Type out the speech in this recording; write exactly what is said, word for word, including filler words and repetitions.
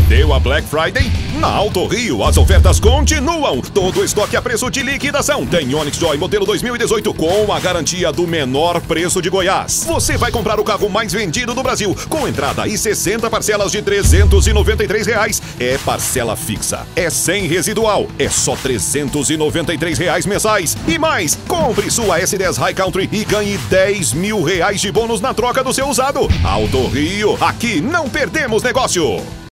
Perdeu a Black Friday? Na Auto Rio, as ofertas continuam. Todo estoque a preço de liquidação. Tem Onix Joy modelo dois mil e dezoito com a garantia do menor preço de Goiás. Você vai comprar o carro mais vendido do Brasil, com entrada e sessenta parcelas de trezentos e noventa e três reais. É parcela fixa, é sem residual, é só trezentos e noventa e três reais mensais. E mais, compre sua S dez High Country e ganhe dez mil reais de bônus na troca do seu usado. Auto Rio, aqui não perdemos negócio.